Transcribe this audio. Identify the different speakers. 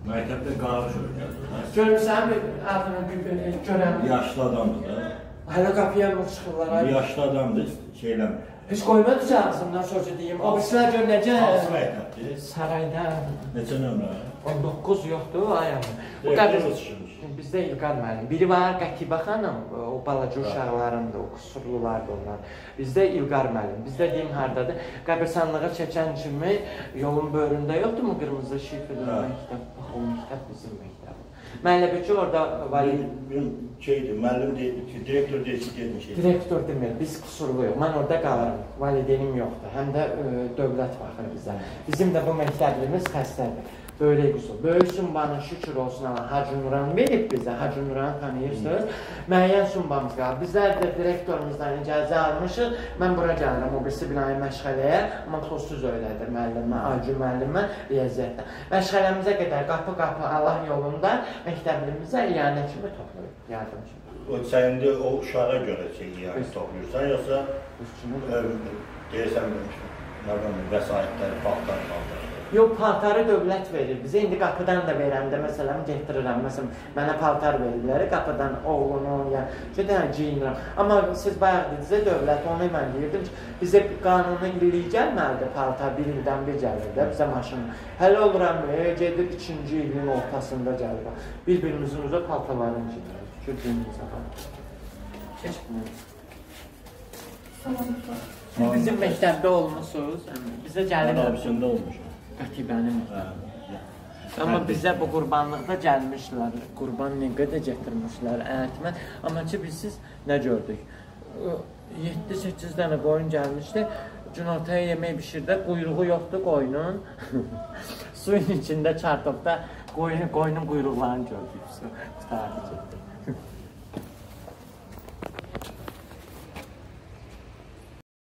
Speaker 1: Məktəbdə qarışır gəldi.
Speaker 2: Görürsən mi adını görəm?
Speaker 1: Yaşlı adamdır da.
Speaker 2: Hələ qapıya mı çıxırlar?
Speaker 1: Yaşlı adamdır, şeyləmir.
Speaker 2: Heç qoymadı ağzımdan sözü deyim. O birisilər gör necə?
Speaker 1: Hansı məktəbdir?
Speaker 2: Sarayda.
Speaker 1: Neçə nömrə?
Speaker 2: 19 yoxdur ayağım. Bu
Speaker 1: Qəbir
Speaker 2: qədər bizdə İlqar müəllim. Biri var Qətibə xanım, o balaca uşaqlarındır, o kusurlulardır onlar. Bizdə İlqar müəllim. Bizdə deyim hardadır? Qəbirstanlığa çəkən kimi yolun böyründə yoxdurmu qırmızı şifrli məktəb? Bax o məktəb bizim məktəb. Mənləbəki orada vali
Speaker 1: şeydir, müəllim deyir ki, direktor deyir ki, gedin şey.
Speaker 2: Direktor demir, biz kusurluyuq. Mən orada qalırım. Validenim yoxdur. Həm də dövlət baxır bizə. Bizim də bu məktəblimiz xəstədir. Böyük qüsul. Böyük sumbanın şükür olsun Allah Hacı Nuran verib bizə. Hacı Nuranı tanıyırsınız. Müəyyən sumbamız qalır. Bizlər də direktorumuzdan icazə almışıq. Mən bura gəlirəm o birisi binayı məşğələyə. Amma tozsuz öylədir müəllimə, Acı müəllimə riyaziyyatda. Məşğələmizə qədər qapı-qapı Allah yolunda məktəblimizə iyanə kimi toplayıb. Yardımcı.
Speaker 1: Sən indi o uşağa görə iyanə toplayırsan, yoxsa deyirsən vəsaitləri, paltar.
Speaker 2: Yox, paltarı dövlət verir bizə. İndi qapıdan da verəndə, məsələn, getirirəm. Məsələn, mənə paltar verirlər, qapıdan oğlunu, ya gedən geyinirəm. Amma siz bayaq dedinizə dövlət, onu mən deyirdim ki, bizə qanuni illik gəlməlidir paltar, bir ildən bir gəlir də bizə maşın. Hələ oluram, gedir 2-ci ilin ortasında gəlir. Bir-birimizin üzə paltarların geyinir. Gürcüyümüzə qalır. Keçmiyor. Bizim məktəbdə olmuşsunuz, bizə gəlir.
Speaker 1: Mən abisində olmuşum.
Speaker 2: Qətibənin. Amma bizə bu qurbanlıqda gəlmişlər. Qurban nə qədər gətirmişlər, ətmən. Amma ki, biz nə gördük? 7-8 dənə qoyun gəlmişdi. Günortaya yemək bişirdi, quyruğu yoxdur qoyunun. Suyun içində çartobda qoyunun quyruqlarını gördük. Tutardı getdi.